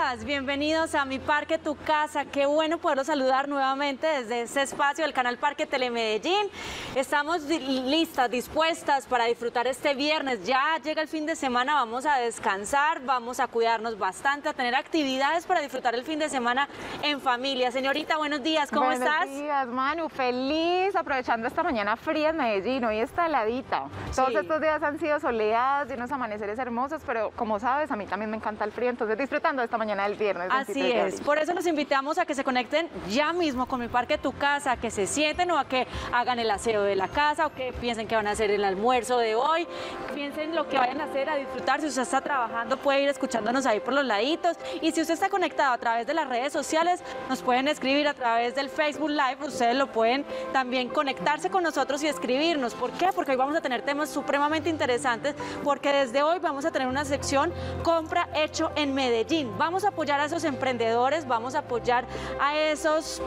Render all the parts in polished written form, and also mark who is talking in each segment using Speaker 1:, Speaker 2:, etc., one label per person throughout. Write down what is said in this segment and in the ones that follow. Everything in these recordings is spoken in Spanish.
Speaker 1: días, bienvenidos a Mi Parque Tu Casa. Qué bueno poderlos saludar nuevamente desde este espacio del canal Parque Telemedellín. Estamos listas, dispuestas para disfrutar este viernes. Ya llega el fin de semana, vamos a descansar, vamos a cuidarnos bastante, a tener actividades para disfrutar el fin de semana en familia. Señorita, buenos días, ¿cómo estás?
Speaker 2: Buenos días, Manu, feliz, aprovechando esta mañana fría en Medellín, hoy está heladita. Todos estos días han sido soleados y unos amaneceres hermosos, pero como sabes, a mí también me encanta el frío, entonces disfrutando de esta mañana del viernes.
Speaker 1: Así es, por eso los invitamos a que se conecten ya mismo con Mi Parque Tu Casa, a que se sienten o a que hagan el aseo de la casa o que piensen que van a hacer el almuerzo de hoy, piensen lo que vayan a hacer, a disfrutar. Si usted está trabajando puede ir escuchándonos ahí por los laditos, y si usted está conectado a través de las redes sociales, nos pueden escribir a través del Facebook Live. Ustedes lo pueden también conectarse con nosotros y escribirnos. ¿Por qué? Porque hoy vamos a tener temas supremamente interesantes, porque desde hoy vamos a tener una sección Compra Hecho en Medellín. Vamos a apoyar a esos emprendedores, vamos a apoyar a esos,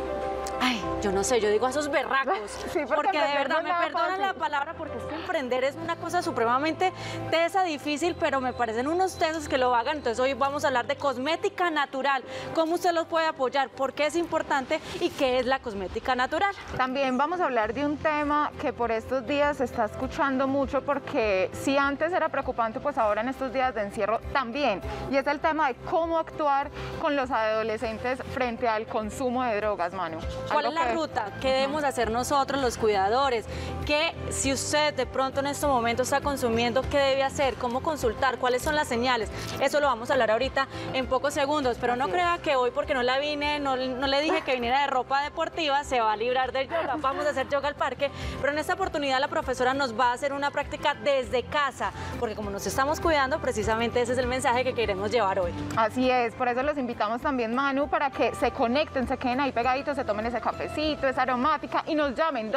Speaker 1: yo no sé, yo digo a esos berracos,
Speaker 2: sí,
Speaker 1: porque de verdad,
Speaker 2: no
Speaker 1: me perdonan la palabra, porque es que emprender es una cosa supremamente tesa, difícil, pero me parecen unos tesos que lo hagan. Entonces hoy vamos a hablar de cosmética natural, cómo usted los puede apoyar, por qué es importante y qué es la cosmética natural.
Speaker 2: También vamos a hablar de un tema que por estos días se está escuchando mucho, porque si antes era preocupante, pues ahora en estos días de encierro también, y es el tema de cómo actuar con los adolescentes frente al consumo de drogas, Manu.
Speaker 1: ¿Cuál es la ruta? ¿Qué debemos hacer nosotros, los cuidadores? ¿Qué, si usted de pronto en este momento está consumiendo, qué debe hacer? ¿Cómo consultar? ¿Cuáles son las señales? Eso lo vamos a hablar ahorita en pocos segundos, pero no crea que hoy, porque no la vine, no le dije que viniera de ropa deportiva, se va a librar del yoga. Vamos a hacer yoga al parque, pero en esta oportunidad la profesora nos va a hacer una práctica desde casa, porque como nos estamos cuidando, precisamente ese es el mensaje que queremos llevar hoy.
Speaker 2: Así es, por eso los invitamos también, Manu, para que se conecten, se queden ahí pegaditos, se tomen ese cafecito, esa aromática y nos llamen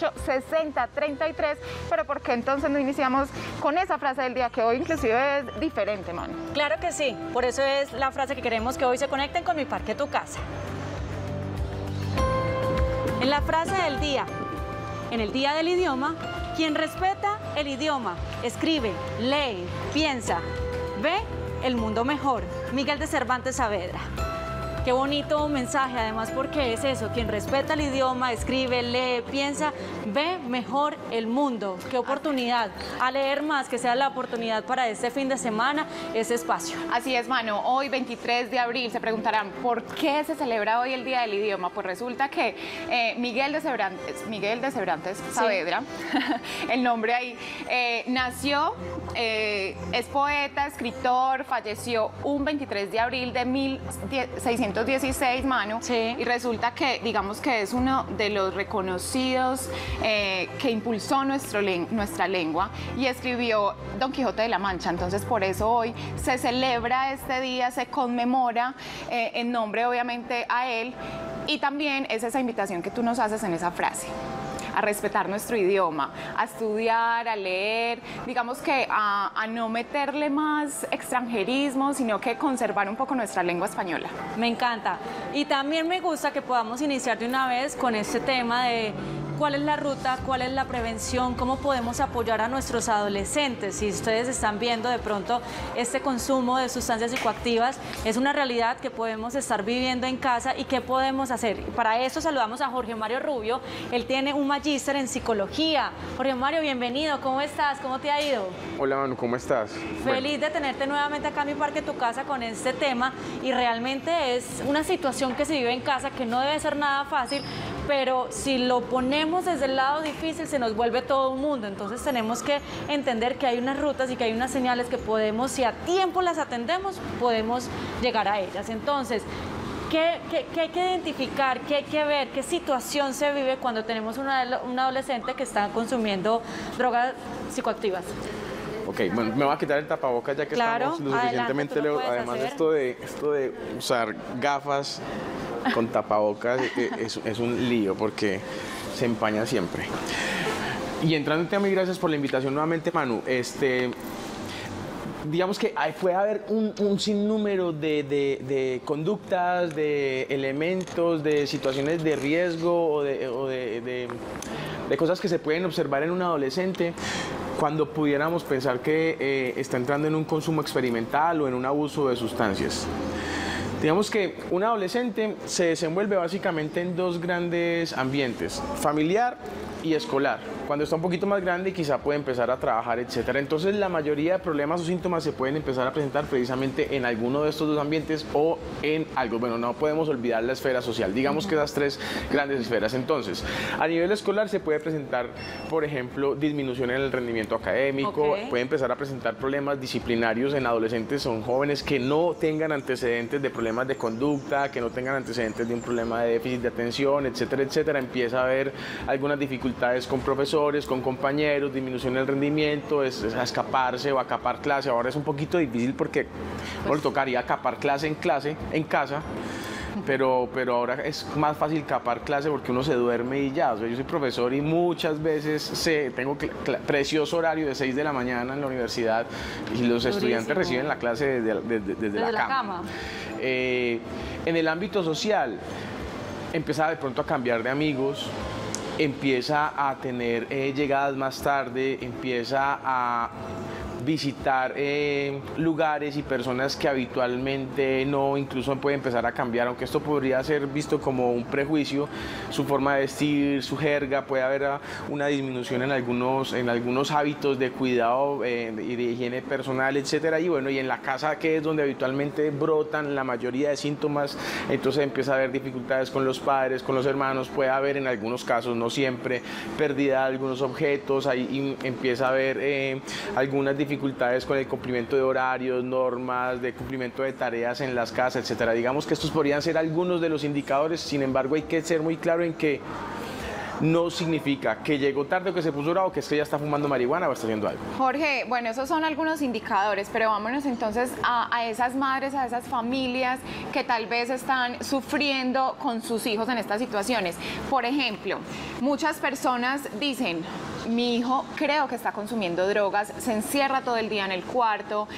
Speaker 2: 268-6033. Pero ¿por qué entonces no iniciamos con esa frase del día, que hoy inclusive es diferente, Manu?
Speaker 1: Claro que sí, por eso es la frase que queremos que hoy se conecten con Mi Parque Tu Casa. En la frase del día, en el Día del Idioma, quien respeta el idioma, escribe, lee, piensa, ve el mundo mejor. Miguel de Cervantes Saavedra. Qué bonito mensaje, además, porque es eso, quien respeta el idioma, escribe, lee, piensa, ve mejor el mundo. Qué oportunidad, a leer más, que sea la oportunidad para este fin de semana, ese espacio.
Speaker 2: Así es, Manu, hoy 23 de abril se preguntarán ¿por qué se celebra hoy el Día del Idioma? Pues resulta que Miguel de Cervantes Saavedra, sí. El nombre ahí, nació, es poeta, escritor, falleció un 23 de abril de 1616, Manu, sí. Y resulta que, digamos que es uno de los reconocidos que impulsó nuestra lengua, y escribió Don Quijote de la Mancha. Entonces por eso hoy se celebra este día, se conmemora en nombre obviamente a él, y también es esa invitación que tú nos haces en esa frase, a respetar nuestro idioma, a estudiar, a leer, digamos que a no meterle más extranjerismo, sino que conservar un poco nuestra lengua española.
Speaker 1: Me encanta. Y también me gusta que podamos iniciar de una vez con este tema de cuál es la ruta, cuál es la prevención, cómo podemos apoyar a nuestros adolescentes. Si ustedes están viendo de pronto este consumo de sustancias psicoactivas, es una realidad que podemos estar viviendo en casa, y qué podemos hacer. Para eso saludamos a Jorge Mario Rubio. Él tiene un magíster en psicología. Jorge Mario, bienvenido, ¿cómo estás? ¿Cómo te ha ido?
Speaker 3: Hola, Manu, ¿cómo estás?
Speaker 1: Feliz de tenerte nuevamente acá en Mi Parque Tu Casa con este tema, y realmente es una situación que se vive en casa que no debe ser nada fácil, pero si lo ponemos desde el lado difícil se nos vuelve todo un mundo. Entonces tenemos que entender que hay unas rutas y que hay unas señales que podemos, si a tiempo las atendemos, podemos llegar a ellas. Entonces, ¿qué hay que identificar? ¿Qué hay que ver? ¿Qué situación se vive cuando tenemos un adolescente que está consumiendo drogas psicoactivas?
Speaker 3: Ok, bueno, me voy a quitar el tapabocas ya que estamos lo suficientemente lejos. Además, esto de usar gafas con tapabocas es un lío, porque se empaña siempre. Y entrando en tema, y gracias por la invitación nuevamente, Manu. Digamos que puede haber un sinnúmero de conductas, de elementos, de situaciones de riesgo o de cosas que se pueden observar en un adolescente cuando pudiéramos pensar que está entrando en un consumo experimental o en un abuso de sustancias. Digamos que un adolescente se desenvuelve básicamente en dos grandes ambientes, familiar y escolar. Cuando está un poquito más grande quizá puede empezar a trabajar, etcétera. Entonces la mayoría de problemas o síntomas se pueden empezar a presentar precisamente en alguno de estos dos ambientes o en algo. Bueno, no podemos olvidar la esfera social. Digamos que esas tres grandes esferas. Entonces, a nivel escolar se puede presentar, por ejemplo, disminución en el rendimiento académico, puede empezar a presentar problemas disciplinarios en adolescentes, son jóvenes que no tengan antecedentes de problemas de conducta, que no tengan antecedentes de un problema de déficit de atención, etcétera, etcétera. Empieza a haber algunas dificultades con profesores, con compañeros, disminución del rendimiento, es a escaparse o a capar clase. Ahora es un poquito difícil porque le tocaría capar clase en casa, pero ahora es más fácil capar clase porque uno se duerme y ya. O sea, yo soy profesor y muchas veces tengo precioso horario de 6 de la mañana en la universidad y los estudiantes reciben la clase desde la cama. En el ámbito social, empieza de pronto a cambiar de amigos, empieza a tener llegadas más tarde, empieza a visitar lugares y personas que habitualmente no, incluso puede empezar a cambiar, aunque esto podría ser visto como un prejuicio, su forma de vestir, su jerga, puede haber una disminución en algunos hábitos de cuidado y de higiene personal, etcétera. Y bueno, y en la casa, que es donde habitualmente brotan la mayoría de síntomas, entonces empieza a haber dificultades con los padres, con los hermanos, puede haber en algunos casos, no siempre, pérdida de algunos objetos, ahí empieza a haber algunas dificultades con el cumplimiento de horarios, normas, de cumplimiento de tareas en las casas, etcétera. Digamos que estos podrían ser algunos de los indicadores, sin embargo hay que ser muy claro en que no significa que llegó tarde o que se puso bravo, que es que ya está fumando marihuana o está haciendo algo.
Speaker 2: Jorge, bueno, esos son algunos indicadores, pero vámonos entonces a esas madres, a esas familias que tal vez están sufriendo con sus hijos en estas situaciones. Por ejemplo, muchas personas dicen: mi hijo creo que está consumiendo drogas, se encierra todo el día en el cuarto,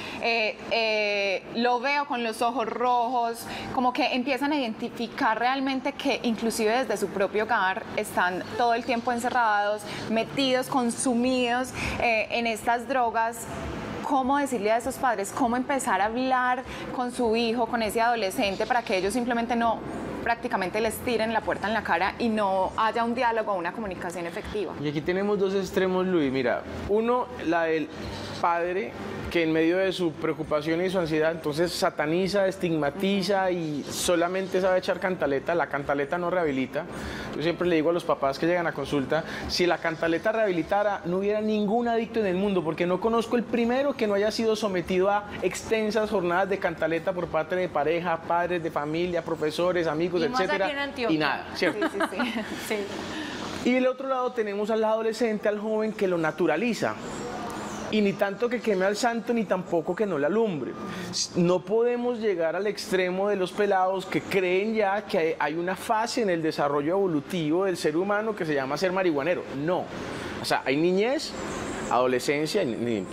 Speaker 2: lo veo con los ojos rojos, como que empiezan a identificar realmente que inclusive desde su propio hogar están todo el tiempo encerrados, metidos, consumidos en estas drogas. ¿Cómo decirle a esos padres, cómo empezar a hablar con su hijo, con ese adolescente, para que ellos simplemente no prácticamente les tiren la puerta en la cara y no haya un diálogo o una comunicación efectiva?
Speaker 3: Y aquí tenemos dos extremos, Luis. Mira, uno, la del padre, que en medio de su preocupación y su ansiedad, entonces sataniza, estigmatiza y solamente sabe echar cantaleta. La cantaleta no rehabilita. Yo siempre le digo a los papás que llegan a consulta, si la cantaleta rehabilitara, no hubiera ningún adicto en el mundo, porque no conozco el primero que no haya sido sometido a extensas jornadas de cantaleta por parte de pareja, padres de familia, profesores, amigos, etcétera, y nada, ¿cierto?
Speaker 2: Sí.
Speaker 3: Y del otro lado tenemos al adolescente, al joven, que lo naturaliza. Y ni tanto que queme al santo, ni tampoco que no le alumbre. No podemos llegar al extremo de los pelados que creen ya que hay una fase en el desarrollo evolutivo del ser humano que se llama ser marihuanero. No. O sea, hay niñez, adolescencia,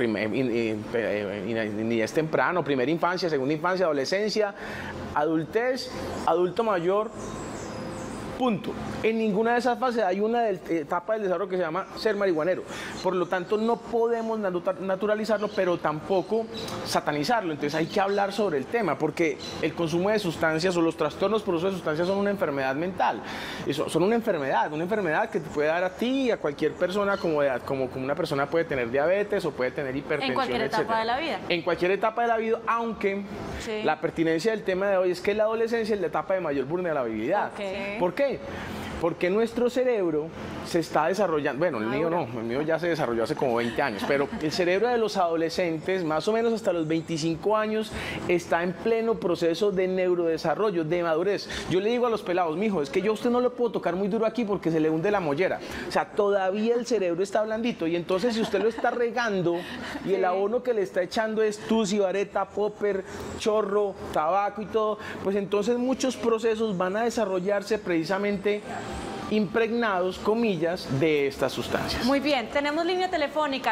Speaker 3: niñez temprano, primera infancia, segunda infancia, adolescencia, adultez, adulto mayor. Punto. En ninguna de esas fases hay una etapa del desarrollo que se llama ser marihuanero. Por lo tanto, no podemos naturalizarlo, pero tampoco satanizarlo. Entonces hay que hablar sobre el tema, porque el consumo de sustancias o los trastornos por uso de sustancias son una enfermedad mental. Son una enfermedad que te puede dar a ti y a cualquier persona, como una persona puede tener diabetes o puede tener hipertensión,
Speaker 1: en cualquier etapa de la vida.
Speaker 3: En cualquier etapa de la vida, aunque la pertinencia del tema de hoy es que la adolescencia es la etapa de mayor vulnerabilidad. ¿Por qué? Porque nuestro cerebro se está desarrollando, bueno, el mío no, el mío ya se desarrolló hace como 20 años, pero el cerebro de los adolescentes, más o menos hasta los 25 años, está en pleno proceso de neurodesarrollo, de madurez. Yo le digo a los pelados, mijo, es que yo a usted no lo puedo tocar muy duro aquí porque se le hunde la mollera. O sea, todavía el cerebro está blandito, y entonces si usted lo está regando y el abono que le está echando es tusi, vareta, popper, chorro, tabaco y todo, pues entonces muchos procesos van a desarrollarse precisamente impregnados, comillas, de estas sustancias.
Speaker 1: Muy bien, tenemos línea telefónica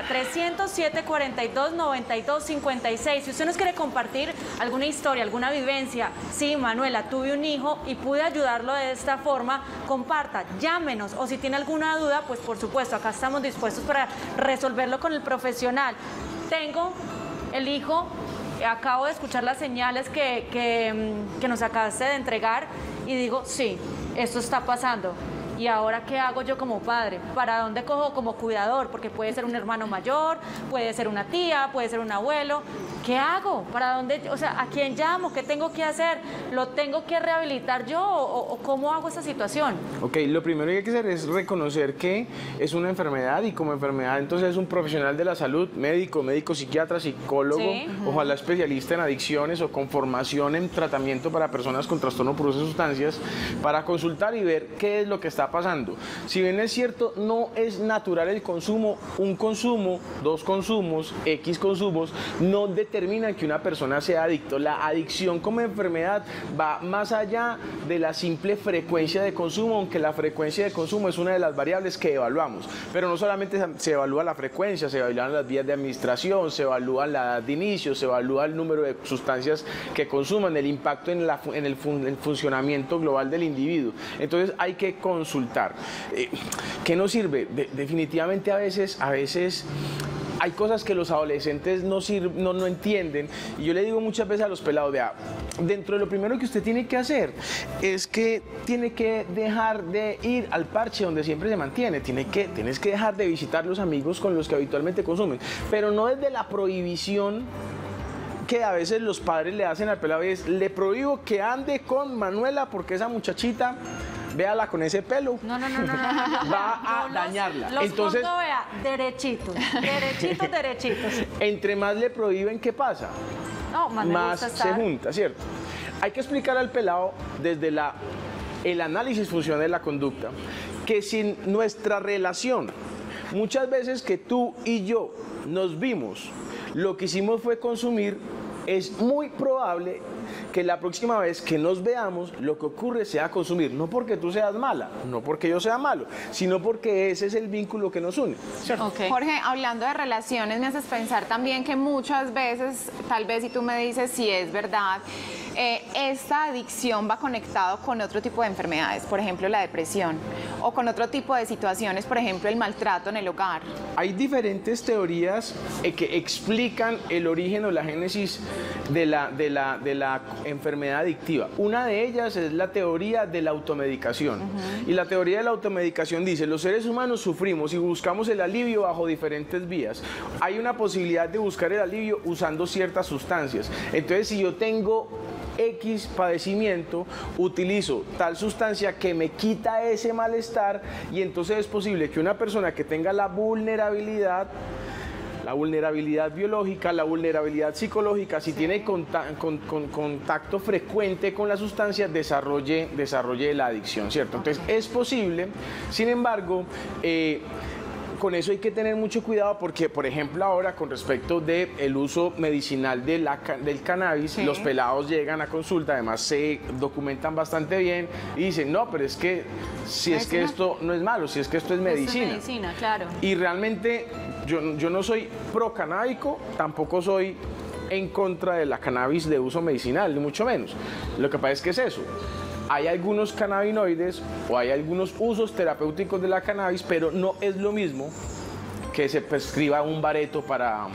Speaker 1: 307-42-92-56. Si usted nos quiere compartir alguna historia, alguna vivencia, sí, Manuela, tuve un hijo y pude ayudarlo de esta forma, comparta, llámenos, o si tiene alguna duda, pues por supuesto, acá estamos dispuestos para resolverlo con el profesional. Tengo el hijo acabo de escuchar las señales que nos acabaste de entregar y digo, sí, esto está pasando. ¿Y ahora qué hago yo como padre? ¿Para dónde cojo como cuidador? Porque puede ser un hermano mayor, puede ser una tía, puede ser un abuelo. ¿Qué hago? ¿Para dónde? O sea, ¿a quién llamo? ¿Qué tengo que hacer? ¿Lo tengo que rehabilitar yo o cómo hago esta situación?
Speaker 3: Ok, lo primero que hay que hacer es reconocer que es una enfermedad y como enfermedad entonces es un profesional de la salud, médico psiquiatra, psicólogo,
Speaker 1: sí.
Speaker 3: Ojalá especialista en adicciones o con formación en tratamiento para personas con trastorno por uso de sustancias, para consultar y ver qué es lo que está pasando. Si bien es cierto, no es natural el consumo, un consumo, dos consumos, X consumos, no determinan que una persona sea adicto. La adicción como enfermedad va más allá de la simple frecuencia de consumo, aunque la frecuencia de consumo es una de las variables que evaluamos. Pero no solamente se evalúa la frecuencia, se evalúan las vías de administración, se evalúa la edad de inicio, se evalúa el número de sustancias que consuman, el impacto en el funcionamiento global del individuo. Entonces hay que consultar. ¿Qué nos sirve? Definitivamente a veces hay cosas que los adolescentes no entienden, y yo le digo muchas veces a los pelados, vea, dentro de lo primero que usted tiene que hacer es que tiene que dejar de ir al parche donde siempre se mantiene, tienes que dejar de visitar los amigos con los que habitualmente consumen, pero no desde la prohibición que a veces los padres le hacen al pelado, es le prohíbo que ande con Manuela porque esa muchachita, véala con ese pelo,
Speaker 1: no.
Speaker 3: va a dañarla.
Speaker 1: Entonces, pongo, vea, derechitos.
Speaker 3: Entre más le prohíben, ¿qué pasa?
Speaker 1: No,
Speaker 3: más se junta, ¿cierto? Hay que explicar al pelado desde el análisis funcional de la conducta que sin nuestra relación, muchas veces que tú y yo nos vimos, lo que hicimos fue consumir, es muy probable que la próxima vez que nos veamos, lo que ocurre sea consumir, no porque tú seas mala, no porque yo sea malo, sino porque ese es el vínculo que nos une, ¿cierto?
Speaker 2: Okay. Jorge, hablando de relaciones, me haces pensar también que muchas veces, tal vez si tú me dices si es verdad, esta adicción va conectado con otro tipo de enfermedades, por ejemplo la depresión, o con otro tipo de situaciones, por ejemplo el maltrato en el hogar.
Speaker 3: Hay diferentes teorías que explican el origen o la génesis de la enfermedad adictiva. Una de ellas es la teoría de la automedicación. Y la teoría de la automedicación dice, los seres humanos sufrimos y buscamos el alivio bajo diferentes vías. Hay una posibilidad de buscar el alivio usando ciertas sustancias. Entonces, si yo tengo X padecimiento, utilizo tal sustancia que me quita ese malestar, y entonces es posible que una persona que tenga la vulnerabilidad biológica, la vulnerabilidad psicológica, si tiene contacto frecuente con la sustancia, desarrolle la adicción, ¿cierto? Entonces es posible, sin embargo, con eso hay que tener mucho cuidado porque, por ejemplo, ahora con respecto del uso medicinal del cannabis, sí, los pelados llegan a consulta, además se documentan bastante bien y dicen, no, pero es que si es que esto no es malo, si es que esto es medicina.
Speaker 1: Esto es medicina, claro.
Speaker 3: Y realmente yo no soy pro canábico, tampoco soy en contra de la cannabis de uso medicinal, ni mucho menos. Lo que pasa es que es eso. Hay algunos cannabinoides o hay algunos usos terapéuticos de la cannabis, pero no es lo mismo que se prescriba un bareto para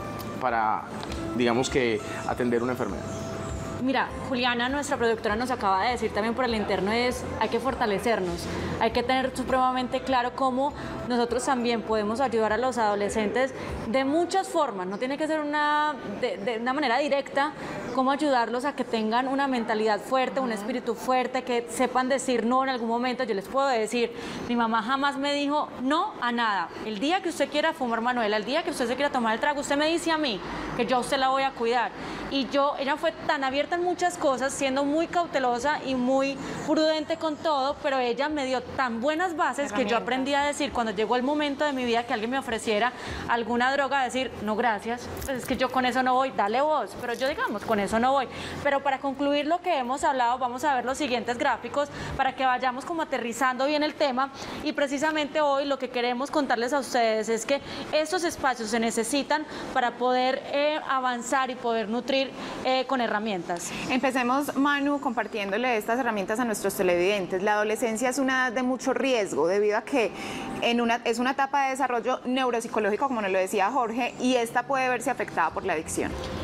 Speaker 3: digamos que, atender una enfermedad.
Speaker 1: Mira, Juliana, nuestra productora, nos acaba de decir también por el interno, hay que fortalecernos, hay que tener supremamente claro cómo nosotros también podemos ayudar a los adolescentes de muchas formas, no tiene que ser de una manera directa, cómo ayudarlos a que tengan una mentalidad fuerte, un espíritu fuerte, que sepan decir no en algún momento. Yo les puedo decir, mi mamá jamás me dijo no a nada. El día que usted quiera fumar, Manuela, el día que usted se quiera tomar el trago, usted me dice a mí que yo a usted la voy a cuidar. Y ella fue tan abierta en muchas cosas, siendo muy cautelosa y muy prudente con todo, pero ella me dio tan buenas bases que yo aprendí a decir, cuando llegó el momento de mi vida que alguien me ofreciera alguna droga, a decir, no gracias, pues es que yo con eso no voy, dale vos, pero yo digamos, con eso no voy. Pero para concluir lo que hemos hablado, vamos a ver los siguientes gráficos para que vayamos como aterrizando bien el tema, y precisamente hoy lo que queremos contarles a ustedes es que estos espacios se necesitan para poder avanzar y poder nutrir con herramientas.
Speaker 2: Empecemos, Manu, compartiéndole estas herramientas a nuestros televidentes. La adolescencia es una edad de mucho riesgo debido a que es una etapa de desarrollo neuropsicológico, como nos lo decía Jorge, y esta puede verse afectada por la adicción.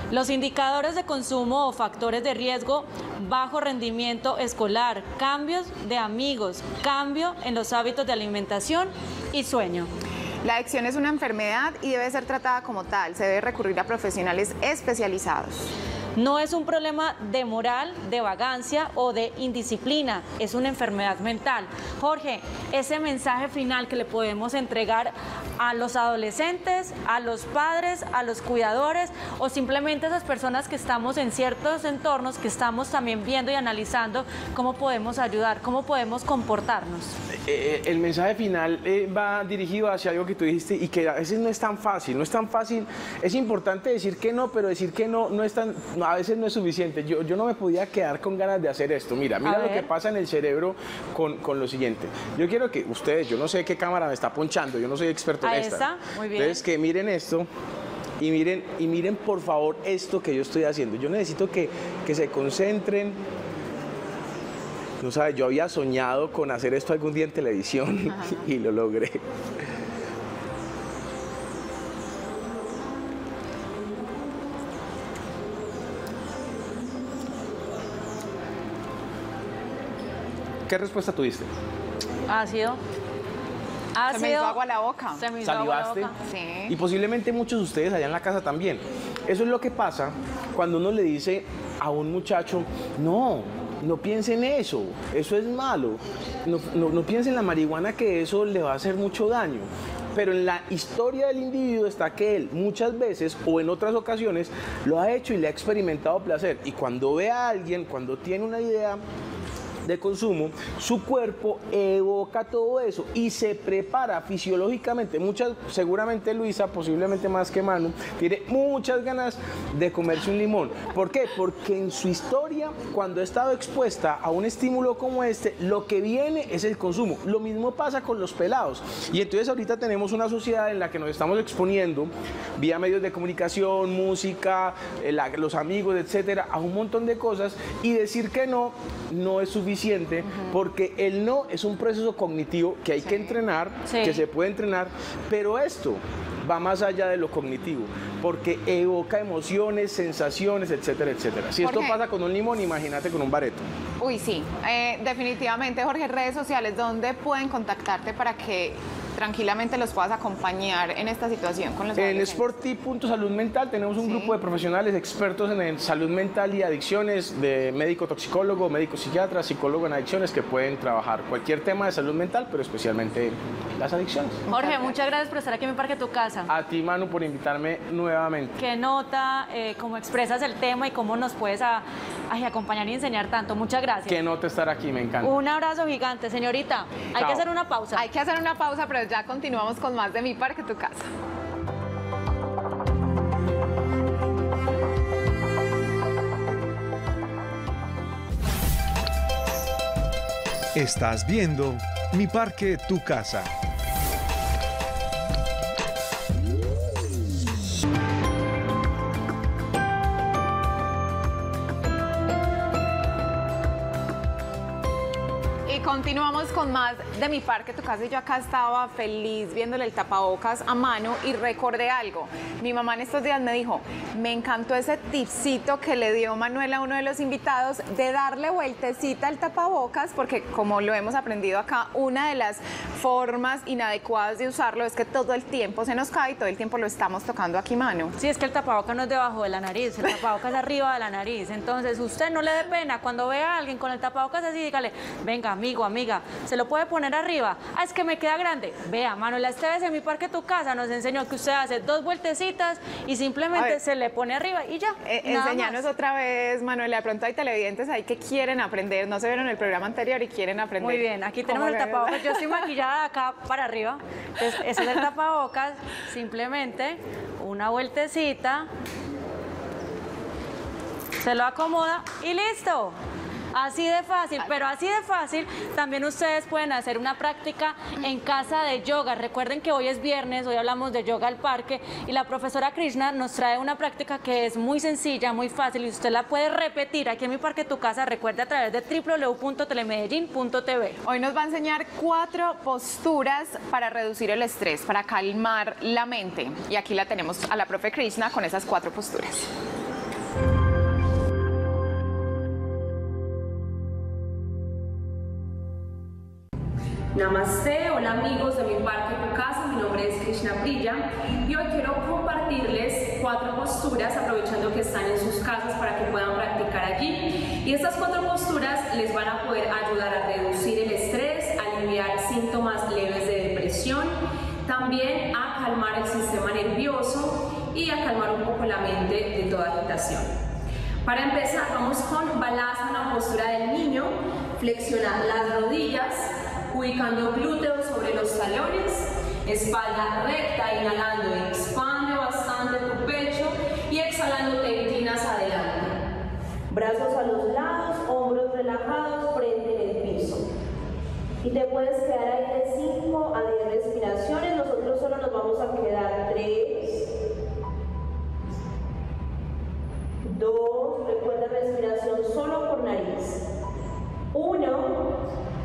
Speaker 1: Los indicadores de consumo o factores de riesgo: bajo rendimiento escolar, cambios de amigos, cambio en los hábitos de alimentación y sueño.
Speaker 2: La adicción es una enfermedad y debe ser tratada como tal. Se debe recurrir a profesionales especializados.
Speaker 1: No es un problema de moral, de vagancia o de indisciplina, es una enfermedad mental. Jorge, ese mensaje final que le podemos entregar a los adolescentes, a los padres, a los cuidadores o simplemente a esas personas que estamos en ciertos entornos, que estamos también viendo y analizando cómo podemos ayudar, cómo podemos comportarnos.
Speaker 3: El mensaje final va dirigido hacia algo que tú dijiste y que a veces no es tan fácil, es importante decir que no, pero decir que no es tan, a veces no es suficiente. Yo no me podía quedar con ganas de hacer esto. Mira lo que pasa en el cerebro con lo siguiente. Yo quiero que ustedes, yo no sé qué cámara me está ponchando, yo no soy experto en esta.
Speaker 1: Muy bien.
Speaker 3: Entonces que miren esto. Y miren por favor esto que yo estoy haciendo. Yo necesito que se concentren. No sabes, yo había soñado con hacer esto algún día en televisión y lo logré. ¿Qué respuesta tuviste?
Speaker 1: Ácido.
Speaker 2: Se me hizo agua a la boca.
Speaker 1: Se me hizo agua a la boca.
Speaker 2: Sí.
Speaker 3: Y posiblemente muchos de ustedes allá en la casa también. Eso es lo que pasa cuando uno le dice a un muchacho, no piense en eso es malo, no piense en la marihuana, que eso le va a hacer mucho daño. Pero en la historia del individuo está que él muchas veces o en otras ocasiones lo ha hecho y le ha experimentado placer. Y cuando ve a alguien, cuando tiene una idea de consumo, su cuerpo evoca todo eso y se prepara fisiológicamente. Seguramente Luisa, posiblemente más que Manu, tiene muchas ganas de comerse un limón. ¿Por qué? Porque en su historia, cuando ha estado expuesta a un estímulo como este, lo que viene es el consumo. Lo mismo pasa con los pelados. Y entonces ahorita tenemos una sociedad en la que nos estamos exponiendo vía medios de comunicación, música, los amigos, etcétera, a un montón de cosas, y decir que no es suficiente, porque el no es un proceso cognitivo que hay que entrenar, que se puede entrenar, pero esto va más allá de lo cognitivo, porque evoca emociones, sensaciones, etcétera, etcétera. Si esto pasa con un limón, imagínate con un bareto.
Speaker 2: Uy, sí, definitivamente. Jorge, redes sociales, ¿dónde pueden contactarte para que tranquilamente los puedas acompañar en esta situación con los adolescentes?
Speaker 3: En Sporty.Salud Mental tenemos un grupo de profesionales expertos en salud mental y adicciones, de médico toxicólogo, médico psiquiatra, psicólogo en adicciones, que pueden trabajar cualquier tema de salud mental, pero especialmente las adicciones.
Speaker 1: Jorge, muchas gracias por estar aquí en mi Parque Tu Casa.
Speaker 3: A ti, Manu, por invitarme nuevamente.
Speaker 1: Qué nota, cómo expresas el tema y cómo nos puedes acompañar y enseñar tanto. Muchas gracias.
Speaker 3: Qué nota estar aquí, me encanta.
Speaker 1: Un abrazo gigante, señorita. Hay que hacer una pausa.
Speaker 2: Hay que hacer una pausa, pero ya continuamos con más de Mi Parque Tu Casa.
Speaker 4: Estás viendo Mi Parque Tu Casa.
Speaker 2: Continuamos con más de Mi Parque Tu Casa, y yo acá estaba feliz viéndole el tapabocas a Manu y recordé algo. Mi mamá en estos días me dijo, me encantó ese tipcito que le dio Manuel a uno de los invitados de darle vueltecita al tapabocas, porque como lo hemos aprendido acá, una de las formas inadecuadas de usarlo es que todo el tiempo se nos cae y todo el tiempo lo estamos tocando aquí, Manu.
Speaker 1: Sí, es que el tapabocas no es debajo de la nariz, el tapabocas es arriba de la nariz. Entonces usted no le dé pena cuando vea a alguien con el tapabocas así, dígale, venga, amigo, amiga, se lo puede poner arriba. Ah, es que me queda grande. Vea, Manuel Esteves en Mi Parque Tu Casa nos enseñó que usted hace 2 vueltecita y simplemente se le pone arriba y ya.
Speaker 2: Enséñanos otra vez, Manuel. De pronto hay televidentes ahí que quieren aprender, no se vieron el programa anterior y quieren aprender.
Speaker 1: Muy bien, aquí tenemos el tapabocas. Yo estoy maquillada de acá para arriba. Entonces, ese es el tapabocas. Simplemente una vueltecita, se lo acomoda y listo. Así de fácil, pero así de fácil también ustedes pueden hacer una práctica en casa de yoga. Recuerden que hoy es viernes, hoy hablamos de yoga al parque y la profesora Krishna nos trae una práctica que es muy sencilla, muy fácil y usted la puede repetir aquí en Mi Parque Tu Casa. Recuerde a través de www.telemedellin.tv.
Speaker 2: Hoy nos va a enseñar 4 posturas para reducir el estrés, para calmar la mente. Y aquí la tenemos a la profe Krishna con esas 4 posturas.
Speaker 5: Namaste, hola amigos de mi parque Tu Casa, mi nombre es Krishna Priya y hoy quiero compartirles 4 posturas aprovechando que están en sus casas para que puedan practicar allí. Y estas 4 posturas les van a poder ayudar a reducir el estrés, a aliviar síntomas leves de depresión, también a calmar el sistema nervioso y a calmar un poco la mente de toda agitación. Para empezar vamos con Balasana, postura del niño. Flexiona las rodillas, ubicando glúteos sobre los talones, espalda recta, inhalando, expande bastante tu pecho y exhalando te inclinas adelante. Brazos a los lados, hombros relajados, frente en el piso. Y te puedes quedar ahí de 5 a 10 respiraciones, nosotros solo nos vamos a quedar 3, 2, recuerda respiración solo por nariz, 1.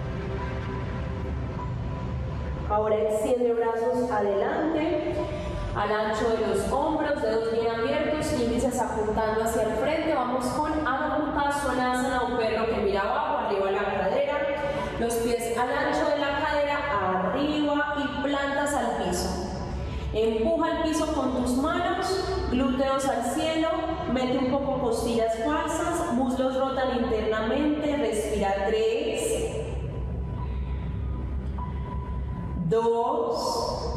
Speaker 5: Ahora extiende brazos adelante, al ancho de los hombros, dedos bien abiertos, índices apuntando hacia el frente. Vamos con Adho Mukha Svanasana, un perro que mira abajo, arriba la cadera, los pies al ancho de la cadera, arriba y plantas al piso. Empuja el piso con tus manos, glúteos al cielo, mete un poco costillas falsas, muslos rotan internamente, respira 3, 2,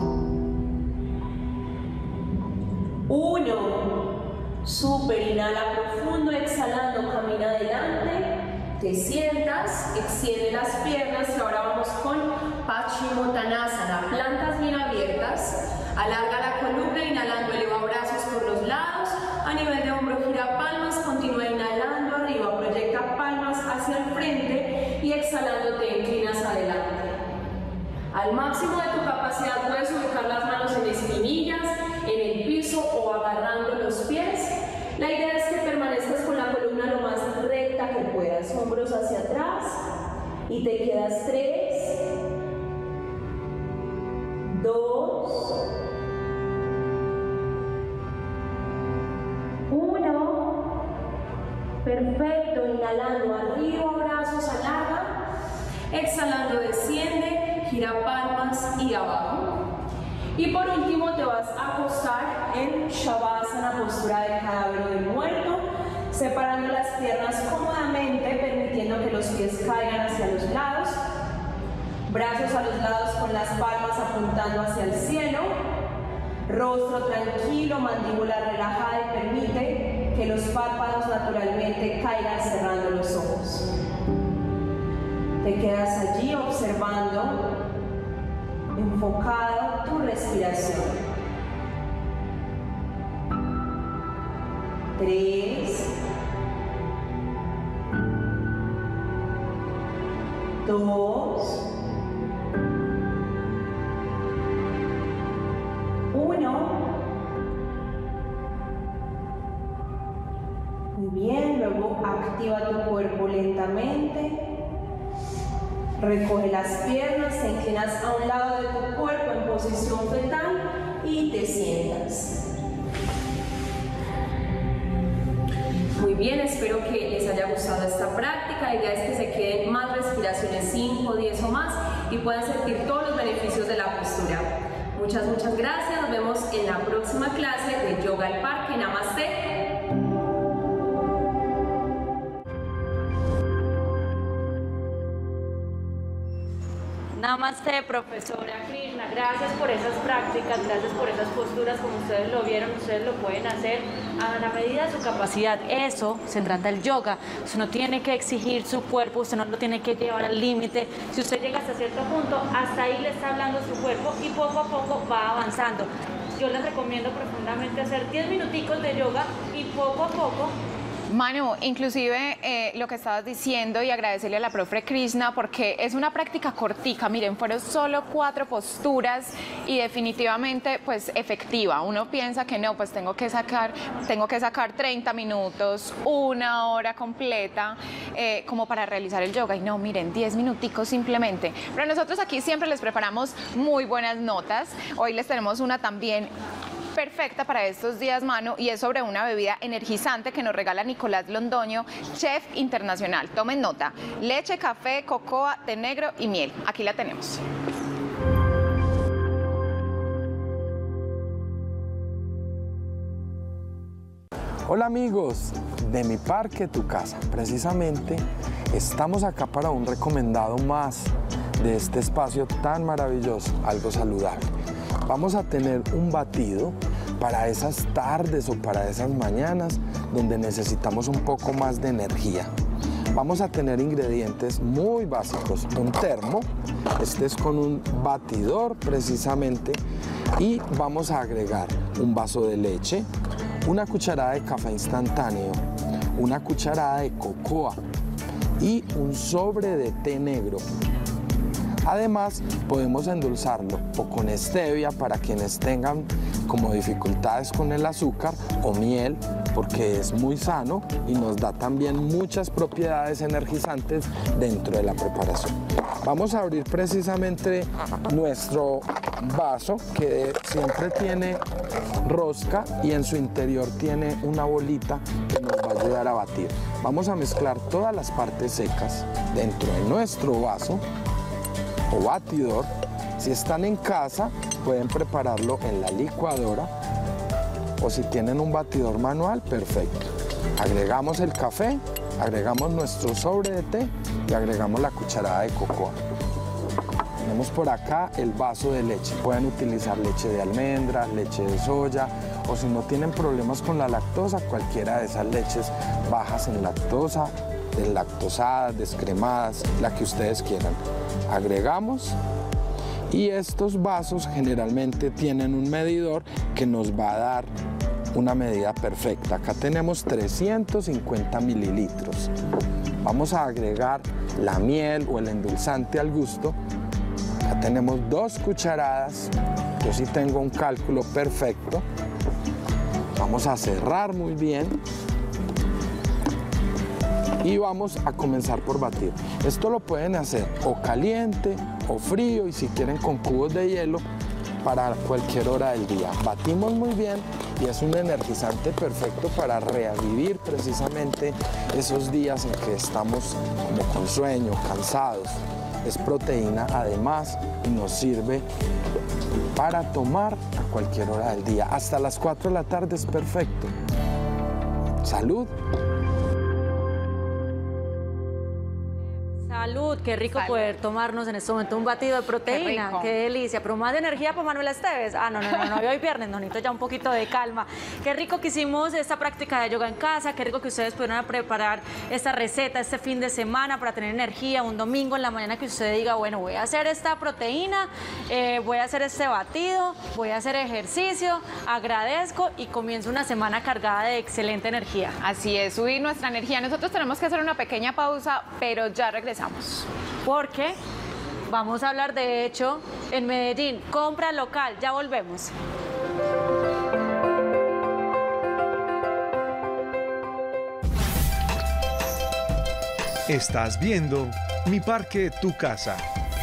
Speaker 5: 1. Super, inhala profundo, exhalando, camina adelante, te sientas, extiende las piernas y ahora vamos con Paschimottanasana, plantas bien abiertas, alarga la columna, inhalando, eleva brazos por los lados, a nivel de hombro gira palmas, continúa inhalando arriba, proyecta palmas hacia el frente y exhalando te inclinas adelante. Al máximo de tu capacidad puedes ubicar las manos en espinillas, en el piso o agarrando los pies. La idea es que permanezcas con la columna lo más recta que puedas, hombros hacia atrás y te quedas 3, 2, 1. Perfecto, inhalando arriba, brazos alarga, exhalando desciende, gira palmas y abajo. Y por último te vas a acostar en Shavasana, postura de cadáver del muerto, separando las piernas cómodamente, permitiendo que los pies caigan hacia los lados, brazos a los lados con las palmas apuntando hacia el cielo, rostro tranquilo, mandíbula relajada y permite que los párpados naturalmente caigan cerrando los ojos. Te quedas allí observando, enfocado tu respiración. 3, 2, 1. Muy bien, luego activa tu cuerpo lentamente. Recoge las piernas, te inclinas a un lado de tu cuerpo en posición fetal y te sientas. Muy bien, espero que les haya gustado esta práctica. La idea es que se queden más respiraciones, 5, 10 o más, y puedan sentir todos los beneficios de la postura. Muchas gracias. Nos vemos en la próxima clase de Yoga al Parque. Namaste.
Speaker 1: Namaste, profesora Krishna. Gracias por esas prácticas, gracias por esas posturas, como ustedes lo vieron, ustedes lo pueden hacer a la medida de su capacidad. Eso se trata del yoga. Usted no tiene que exigir su cuerpo, usted no lo tiene que llevar al límite. Si usted llega hasta cierto punto, hasta ahí le está hablando su cuerpo y poco a poco va avanzando. Yo les recomiendo profundamente hacer 10 minuticos de yoga y poco a poco.
Speaker 2: Manu, inclusive lo que estabas diciendo, y agradecerle a la profe Krishna porque es una práctica cortica. Miren, fueron solo 4 posturas y definitivamente pues efectiva. Uno piensa que no, pues tengo que sacar 30 minutos, 1 hora completa como para realizar el yoga, y no, miren, 10 minuticos simplemente. Pero nosotros aquí siempre les preparamos muy buenas notas. Hoy les tenemos una también perfecta para estos días, Manu, y es sobre una bebida energizante que nos regala Nicolás Londoño, chef internacional. Tomen nota: leche, café, cocoa, té negro y miel. Aquí la tenemos.
Speaker 6: Hola amigos de Mi Parque Tu Casa. Precisamente estamos acá para un recomendado más de este espacio tan maravilloso, algo saludable. Vamos a tener un batido para esas tardes o para esas mañanas donde necesitamos un poco más de energía. Vamos a tener ingredientes muy básicos: un termo, este es con un batidor precisamente, y vamos a agregar un vaso de leche, una cucharada de café instantáneo, una cucharada de cocoa y un sobre de té negro. Además, podemos endulzarlo o con stevia para quienes tengan como dificultades con el azúcar, o miel, porque es muy sano y nos da también muchas propiedades energizantes dentro de la preparación. Vamos a abrir precisamente nuestro vaso, que siempre tiene rosca y en su interior tiene una bolita que nos va a ayudar a batir. Vamos a mezclar todas las partes secas dentro de nuestro vaso o batidor. Si están en casa, pueden prepararlo en la licuadora, o si tienen un batidor manual, perfecto. Agregamos el café, agregamos nuestro sobre de té y agregamos la cucharada de cocoa. Tenemos por acá el vaso de leche. Pueden utilizar leche de almendra, leche de soya, o si no tienen problemas con la lactosa, cualquiera de esas leches bajas en lactosa, deslactosadas, descremadas, la que ustedes quieran. Agregamos, y estos vasos generalmente tienen un medidor que nos va a dar una medida perfecta. Acá tenemos 350 mililitros. Vamos a agregar la miel o el endulzante al gusto. Acá tenemos 2 cucharadas. Yo sí tengo un cálculo perfecto. Vamos a cerrar muy bien y vamos a comenzar por batir. Esto lo pueden hacer o caliente o frío, y si quieren con cubos de hielo, para cualquier hora del día. Batimos muy bien y es un energizante perfecto para revivir precisamente esos días en que estamos como con sueño, cansados. Es proteína además y nos sirve para tomar a cualquier hora del día. Hasta las 4 de la tarde es perfecto. ¡Salud!
Speaker 1: Salud, qué rico poder tomarnos en este momento un batido de proteína, qué delicia, pero más de energía para Manuela Esteves. No, hoy viernes, no necesito ya un poquito de calma. Qué rico que hicimos esta práctica de yoga en casa, qué rico que ustedes pudieron preparar esta receta este fin de semana para tener energía, un domingo en la mañana que usted diga, bueno, voy a hacer esta proteína, voy a hacer este batido, voy a hacer ejercicio, agradezco y comienzo una semana cargada de excelente energía.
Speaker 2: Así es, subir nuestra energía. Nosotros tenemos que hacer una pequeña pausa, pero ya regresamos.
Speaker 1: Porque vamos a hablar, de hecho, en Medellín, compra local. Ya volvemos.
Speaker 4: Estás viendo Mi Parque Tu Casa.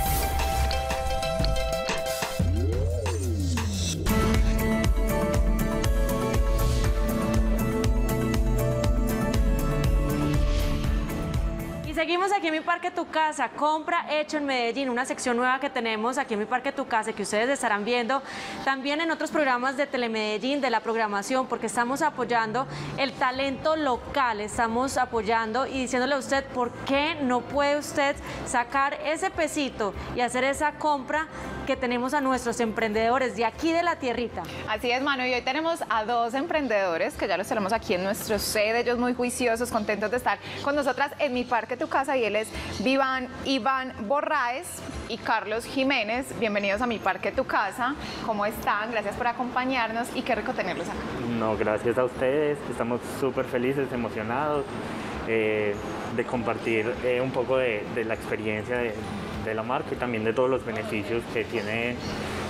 Speaker 1: Seguimos aquí en Mi Parque Tu Casa, compra hecho en Medellín, una sección nueva que tenemos aquí en Mi Parque Tu Casa, que ustedes estarán viendo también en otros programas de Telemedellín, de la programación, porque estamos apoyando el talento local, estamos apoyando y diciéndole a usted por qué no puede usted sacar ese pesito y hacer esa compra que tenemos a nuestros emprendedores de aquí de la tierrita.
Speaker 2: Así es, Manu, y hoy tenemos a 2 emprendedores que ya los tenemos aquí en nuestro sede, ellos muy juiciosos, contentos de estar con nosotras en Mi Parque Tu Casa, y él es Iván Borraes y Carlos Jiménez. Bienvenidos a Mi Parque Tu Casa. ¿Cómo están? Gracias por acompañarnos y qué rico tenerlos acá.
Speaker 7: No, gracias a ustedes, estamos súper felices, emocionados de compartir un poco de la experiencia de la marca y también de todos los beneficios que tiene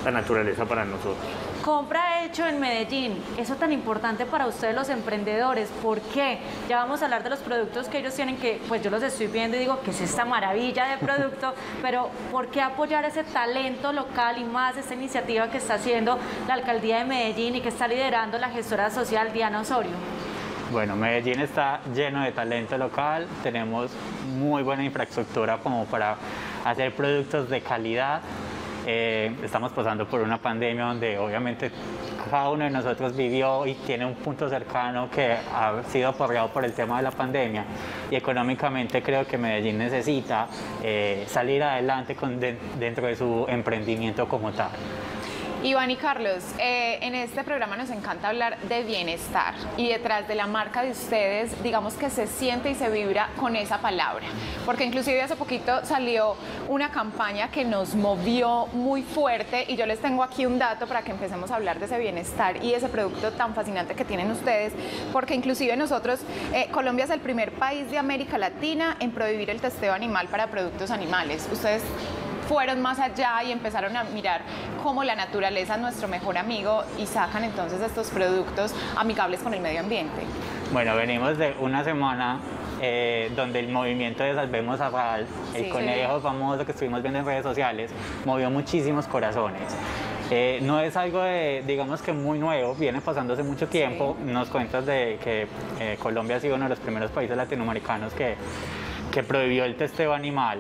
Speaker 7: la naturaleza para nosotros.
Speaker 1: Compra hecho en Medellín, eso tan importante para ustedes los emprendedores, ¿por qué? Ya vamos a hablar de los productos que ellos tienen, que pues yo los estoy viendo y digo que es esta maravilla de producto, pero ¿por qué apoyar ese talento local y más esta iniciativa que está haciendo la Alcaldía de Medellín y que está liderando la gestora social Diana Osorio?
Speaker 8: Bueno, Medellín está lleno de talento local, tenemos muy buena infraestructura como para hacer productos de calidad. Estamos pasando por una pandemia donde obviamente cada uno de nosotros vivió y tiene un punto cercano que ha sido aporreado por el tema de la pandemia, y económicamente creo que Medellín necesita salir adelante dentro de su emprendimiento como tal.
Speaker 2: Iván y Carlos, en este programa nos encanta hablar de bienestar, y detrás de la marca de ustedes, digamos que se siente y se vibra con esa palabra, porque inclusive hace poquito salió una campaña que nos movió muy fuerte, y yo les tengo aquí un dato para que empecemos a hablar de ese bienestar y ese producto tan fascinante que tienen ustedes, porque inclusive nosotros, Colombia es el primer país de América Latina en prohibir el testeo animal para productos animales. Ustedes fueron más allá y empezaron a mirar cómo la naturaleza es nuestro mejor amigo y sacan entonces estos productos amigables con el medio ambiente.
Speaker 8: Bueno, venimos de una semana donde el movimiento de Salvemos a Ral, el conejo famoso que estuvimos viendo en redes sociales, movió muchísimos corazones. No es algo digamos que muy nuevo, viene pasando hace mucho tiempo. Nos cuentas de que Colombia ha sido uno de los primeros países latinoamericanos que prohibió el testeo animal.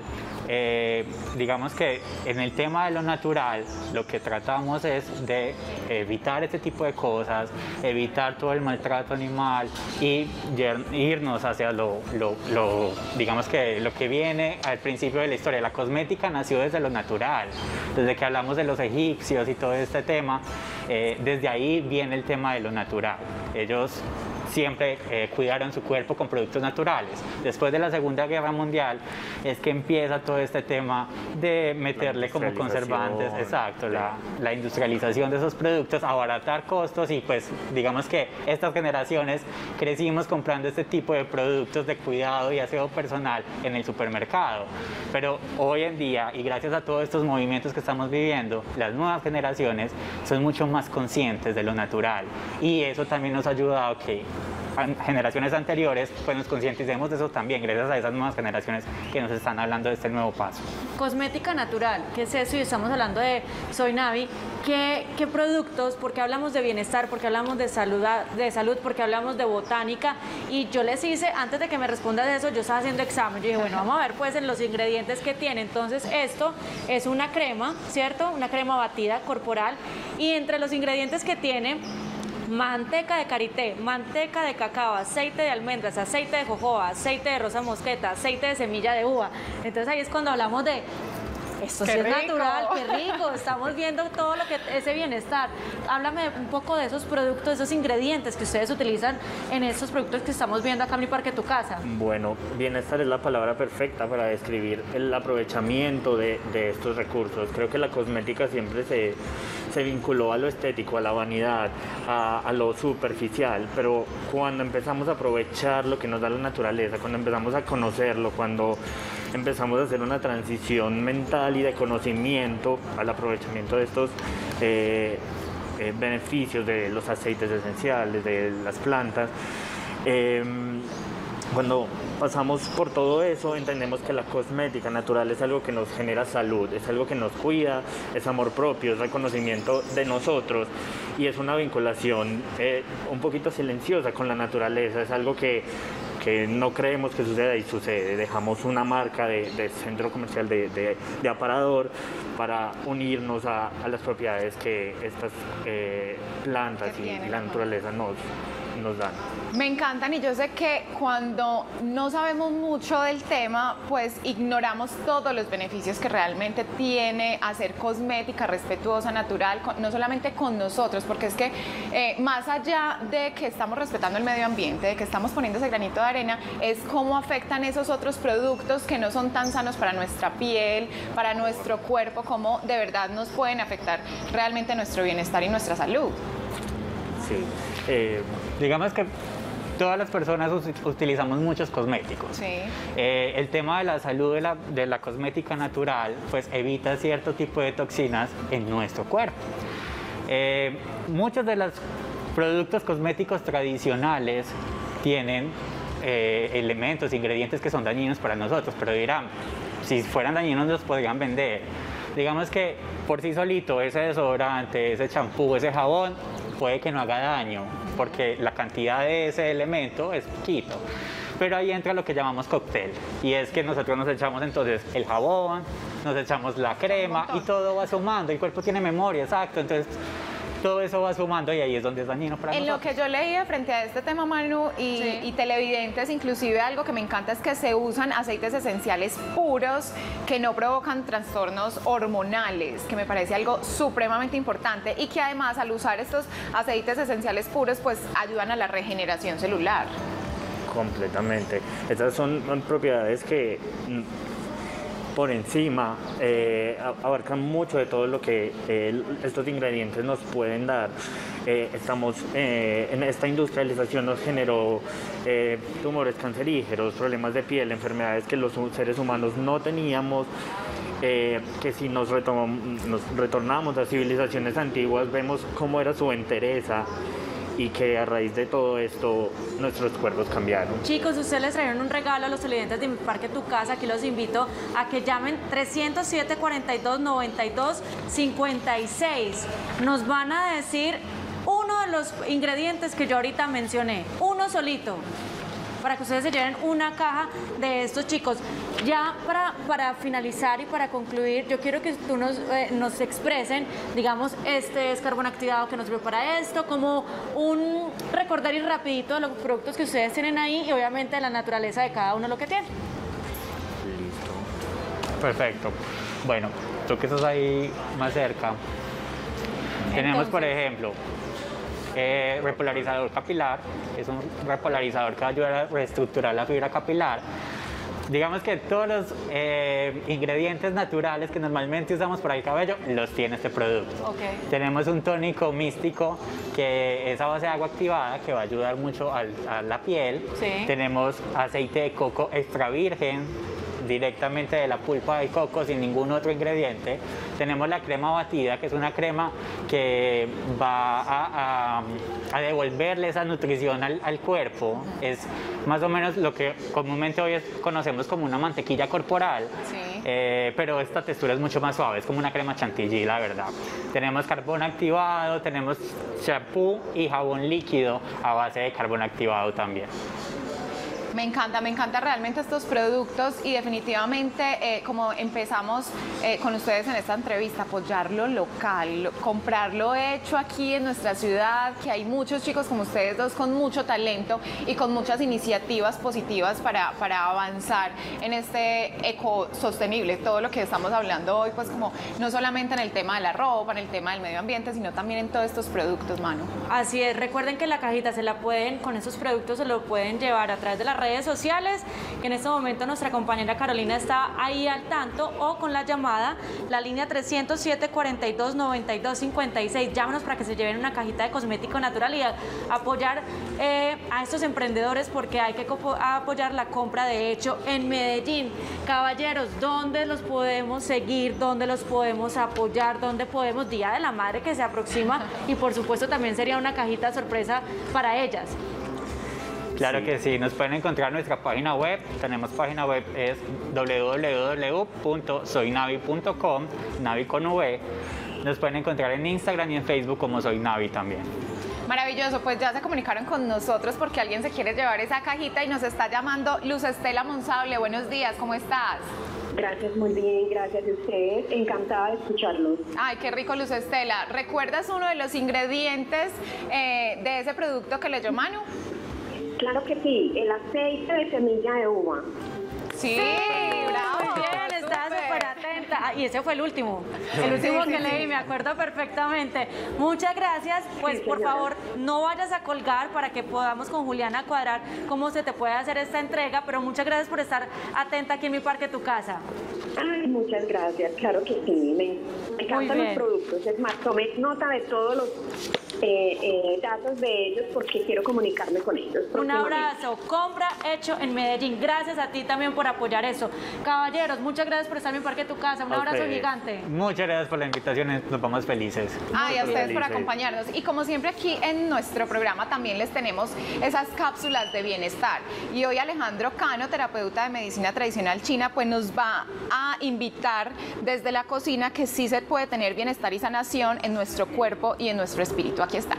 Speaker 8: Digamos que en el tema de lo natural lo que tratamos es de evitar este tipo de cosas, evitar todo el maltrato animal y irnos hacia digamos que lo que viene al principio de la historia. La cosmética nació desde lo natural, desde que hablamos de los egipcios y todo este tema, desde ahí viene el tema de lo natural. Ellos siempre cuidaron su cuerpo con productos naturales. Después de la Segunda Guerra Mundial es que empieza todo este tema de meterle como conservantes, exacto, la industrialización de esos productos, abaratar costos, y pues digamos que estas generaciones crecimos comprando este tipo de productos de cuidado y aseo personal en el supermercado. Pero hoy en día, y gracias a todos estos movimientos que estamos viviendo, las nuevas generaciones son mucho más conscientes de lo natural, y eso también nos ha ayudado a que generaciones anteriores pues nos concienticemos de eso también, gracias a esas nuevas generaciones que nos están hablando de este nuevo paso.
Speaker 1: Cosmética natural, ¿qué es eso? Y estamos hablando de Soy Navi. ¿Qué productos? Porque hablamos de bienestar, porque hablamos de salud, porque hablamos de botánica. Y yo les hice, antes de que me respondas eso, yo estaba haciendo examen. Yo dije, bueno, vamos a ver pues en los ingredientes que tiene. Entonces esto es una crema, ¿cierto? Una crema batida corporal. Y entre los ingredientes que tiene: manteca de karité, manteca de cacao, aceite de almendras, aceite de jojoba, aceite de rosa mosqueta, aceite de semilla de uva. Entonces ahí es cuando hablamos de esto sí es natural, qué rico, estamos viendo todo lo que ese bienestar. Háblame un poco de esos productos, esos ingredientes que ustedes utilizan en estos productos que estamos viendo acá en Mi Parque Tu Casa.
Speaker 7: Bueno, bienestar es la palabra perfecta para describir el aprovechamiento de estos recursos. Creo que la cosmética siempre se vinculó a lo estético, a la vanidad, a lo superficial, pero cuando empezamos a aprovechar lo que nos da la naturaleza, cuando empezamos a conocerlo, cuando empezamos a hacer una transición mental y de conocimiento al aprovechamiento de estos beneficios de los aceites esenciales, de las plantas, cuando pasamos por todo eso, entendemos que la cosmética natural es algo que nos genera salud, es algo que nos cuida, es amor propio, es reconocimiento de nosotros, y es una vinculación un poquito silenciosa con la naturaleza. Es algo que no creemos que suceda y sucede. Dejamos una marca de centro comercial de aparador para unirnos a las propiedades que estas plantas y la naturaleza nos dan.
Speaker 2: Me encantan, y yo sé que cuando no sabemos mucho del tema, pues ignoramos todos los beneficios que realmente tiene hacer cosmética respetuosa, natural, no solamente con nosotros, porque es que más allá de que estamos respetando el medio ambiente, de que estamos poniendo ese granito de arena, es cómo afectan esos otros productos que no son tan sanos para nuestra piel, para nuestro cuerpo, cómo de verdad nos pueden afectar realmente nuestro bienestar y nuestra salud.
Speaker 8: Sí, digamos que todas las personas utilizamos muchos cosméticos.
Speaker 2: Sí.
Speaker 8: El tema de la salud de la cosmética natural pues evita cierto tipo de toxinas en nuestro cuerpo. Muchos de los productos cosméticos tradicionales tienen elementos, ingredientes que son dañinos para nosotros, pero dirán, si fueran dañinos los podrían vender. Digamos que por sí solito ese desodorante, ese champú, ese jabón puede que no haga daño, porque la cantidad de ese elemento es poquito. Pero ahí entra lo que llamamos cóctel, y es que nosotros nos echamos entonces el jabón, nos echamos la crema y todo va sumando, el cuerpo tiene memoria, exacto, entonces todo eso va sumando y ahí es donde es dañino para nosotros.
Speaker 2: En lo que yo leía frente a este tema, Manu, y televidentes, inclusive algo que me encanta es que se usan aceites esenciales puros que no provocan trastornos hormonales, que me parece algo supremamente importante y que además al usar estos aceites esenciales puros pues ayudan a la regeneración celular.
Speaker 7: Completamente. Estas son propiedades que por encima abarcan mucho de todo lo que estos ingredientes nos pueden dar. Estamos en esta industrialización nos generó tumores cancerígenos, problemas de piel, enfermedades que los seres humanos no teníamos. Que si nos retornamos a civilizaciones antiguas vemos cómo era su entereza y que a raíz de todo esto nuestros cuerpos cambiaron.
Speaker 1: Chicos, ustedes les trajeron un regalo a los televidentes de Mi Parque Tu Casa. Aquí los invito a que llamen 307-42-92-56. Nos van a decir uno de los ingredientes que yo ahorita mencioné, uno solito, para que ustedes se lleven una caja de estos, chicos. Ya para finalizar y para concluir, yo quiero que tú nos expresen, digamos, este es carbón activado que nos sirve para esto, como un recordario rapidito de los productos que ustedes tienen ahí y obviamente de la naturaleza de cada uno lo que tiene.
Speaker 8: Listo. Perfecto. Bueno, tú que estás ahí más cerca, tenemos por ejemplo repolarizador capilar. Es un repolarizador que va a ayudar a reestructurar la fibra capilar. Digamos que todos los ingredientes naturales que normalmente usamos para el cabello los tiene este producto.
Speaker 2: Okay.
Speaker 8: Tenemos un tónico místico que es a base de agua activada que va a ayudar mucho a la piel.
Speaker 2: Sí.
Speaker 8: Tenemos aceite de coco extra virgen, directamente de la pulpa del coco sin ningún otro ingrediente. Tenemos la crema batida, que es una crema que va a devolverle esa nutrición al cuerpo. Es más o menos lo que comúnmente hoy conocemos como una mantequilla corporal,
Speaker 2: Sí.
Speaker 8: Pero esta textura es mucho más suave, es como una crema chantilly, la verdad. Tenemos carbón activado, tenemos champú y jabón líquido a base de carbón activado también.
Speaker 2: Me encanta realmente estos productos y definitivamente como empezamos con ustedes en esta entrevista, apoyar lo local, comprarlo hecho aquí en nuestra ciudad, que hay muchos chicos como ustedes dos con mucho talento y con muchas iniciativas positivas para avanzar en este ecosostenible, todo lo que estamos hablando hoy, pues como no solamente en el tema de la ropa, en el tema del medio ambiente, sino también en todos estos productos, Manu.
Speaker 1: Así es, recuerden que la cajita con esos productos se lo pueden llevar a través de las redes sociales. En este momento nuestra compañera Carolina está ahí al tanto, o con la llamada, la línea 307-42-92-56. Llámanos para que se lleven una cajita de cosmético natural y apoyar a estos emprendedores, porque hay que apoyar la compra de hecho en Medellín. Caballeros, ¿dónde los podemos seguir? ¿Dónde los podemos apoyar? ¿Dónde podemos? Día de la Madre que se aproxima y por supuesto también sería una cajita sorpresa para ellas.
Speaker 8: Claro que sí, nos pueden encontrar en nuestra página web. Tenemos página web, es www.soynavi.com, Navi con V. Nos pueden encontrar en Instagram y en Facebook como Soy Navi también.
Speaker 2: Maravilloso, pues ya se comunicaron con nosotros porque alguien se quiere llevar esa cajita y nos está llamando Luz Estela Monsable. Buenos días, ¿cómo estás?
Speaker 9: Gracias, muy bien, gracias a ustedes. Encantada de escucharlos.
Speaker 2: Ay, qué rico, Luz Estela. ¿Recuerdas uno de los ingredientes de ese producto que leyó Manu?
Speaker 9: Claro que sí, el aceite de semilla de uva.
Speaker 2: Sí,
Speaker 1: Sí,
Speaker 2: bravo.
Speaker 1: muy bien, está súper atenta. Anita, y ese fue el último que leí, me acuerdo perfectamente. Muchas gracias, pues por favor no vayas a colgar para que podamos con Juliana cuadrar cómo se te puede hacer esta entrega, pero muchas gracias por estar atenta aquí en Mi Parque Tu Casa.
Speaker 9: Ay, muchas gracias, claro que sí, me encantan los productos, es más, tomé nota de todos los datos de ellos porque quiero comunicarme con ellos.
Speaker 1: Un abrazo, compra hecho en Medellín, gracias a ti también por apoyar eso. Caballeros, muchas gracias por estar en Mi Parque Tu Casa, un abrazo gigante.
Speaker 8: Muchas gracias por la invitación, nos vamos felices.
Speaker 2: Ay, a ustedes por acompañarnos. Y como siempre aquí en nuestro programa también les tenemos esas cápsulas de bienestar. Y hoy Alejandro Cano, terapeuta de medicina tradicional china, pues nos va a invitar desde la cocina que sí se puede tener bienestar y sanación en nuestro cuerpo y en nuestro espíritu. Aquí está.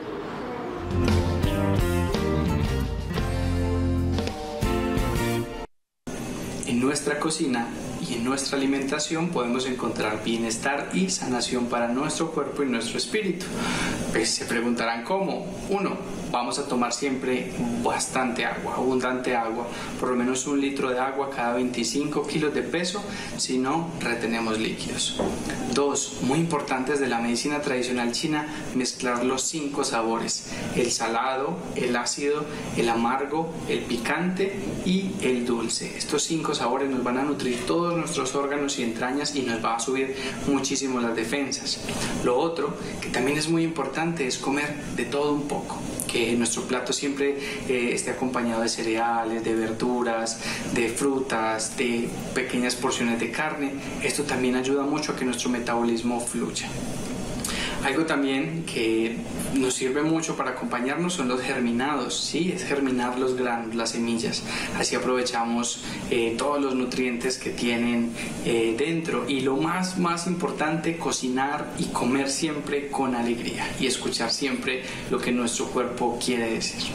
Speaker 10: En nuestra cocina y en nuestra alimentación podemos encontrar bienestar y sanación para nuestro cuerpo y nuestro espíritu. Pues se preguntarán cómo. 1. Vamos a tomar siempre bastante agua, abundante agua, por lo menos 1 litro de agua cada 25 kilos de peso, si no retenemos líquidos. 2. Muy importantes de la medicina tradicional china, mezclar los 5 sabores: el salado, el ácido, el amargo, el picante y el dulce. Estos 5 sabores nos van a nutrir todos nuestros órganos y entrañas y nos va a subir muchísimo las defensas. Lo otro, que también es muy importante, es comer de todo un poco. Que nuestro plato siempre esté acompañado de cereales, de verduras, de frutas, de pequeñas porciones de carne. Esto también ayuda mucho a que nuestro metabolismo fluya. Algo también que nos sirve mucho para acompañarnos son los germinados, ¿sí? Es germinar los granos, las semillas. Así aprovechamos todos los nutrientes que tienen dentro. Y lo más importante, cocinar y comer siempre con alegría y escuchar siempre lo que nuestro cuerpo quiere decir.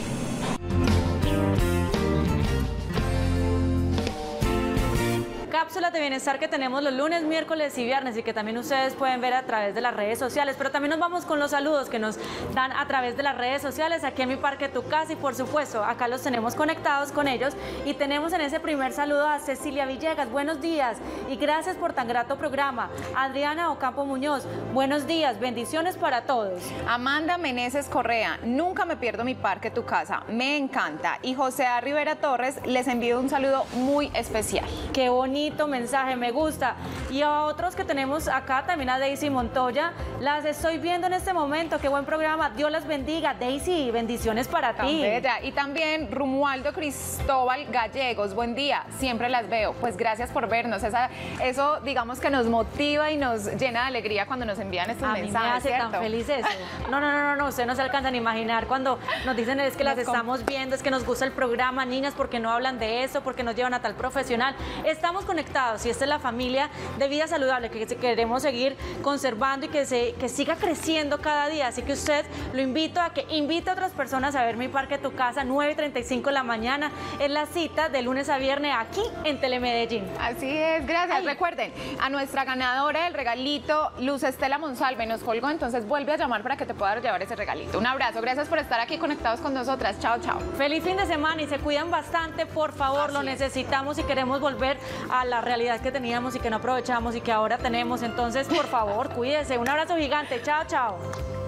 Speaker 1: Cápsulas de bienestar que tenemos los lunes, miércoles y viernes y que también ustedes pueden ver a través de las redes sociales, pero también nos vamos con los saludos que nos dan a través de las redes sociales aquí en Mi Parque Tu Casa y por supuesto acá los tenemos conectados con ellos y tenemos en ese primer saludo a Cecilia Villegas, buenos días y gracias por tan grato programa. Adriana Ocampo Muñoz, buenos días, bendiciones para todos.
Speaker 2: Amanda Meneses Correa, nunca me pierdo Mi Parque Tu Casa, me encanta. Y José A. Rivera Torres, les envío un saludo muy especial.
Speaker 1: Qué bonito mensaje, me gusta. Y a otros que tenemos acá, también a Daisy Montoya, las estoy viendo en este momento, qué buen programa, Dios las bendiga. Daisy, bendiciones para ti.
Speaker 2: Bella. Y también Romualdo Cristóbal Gallegos, buen día, siempre las veo, pues gracias por vernos, eso digamos que nos motiva y nos llena de alegría cuando nos envían estos mensajes.
Speaker 1: A mí me hace
Speaker 2: ¿cierto?
Speaker 1: tan feliz eso. No, usted no se alcanzan a imaginar cuando nos dicen es que las estamos viendo, es que nos gusta el programa, niñas, porque no hablan de eso, porque nos llevan a tal profesional. Estamos conectados y esta es la familia de Vida Saludable que queremos seguir conservando y que siga creciendo cada día. Así que usted lo invito a que invite a otras personas a ver Mi Parque Tu Casa, 9:35 de la mañana. Es la cita de lunes a viernes aquí en Telemedellín.
Speaker 2: Así es, gracias. Ay. Recuerden, a nuestra ganadora del regalito, Luz Estela Monsalve, nos colgó, entonces vuelve a llamar para que te pueda llevar ese regalito. Un abrazo, gracias por estar aquí conectados con nosotras. Chao, chao.
Speaker 1: Feliz fin de semana y se cuidan bastante, por favor, lo necesitamos y queremos volver a la realidad que teníamos y que no aprovechamos y que ahora tenemos. Entonces, por favor, cuídese. Un abrazo gigante. Chao, chao.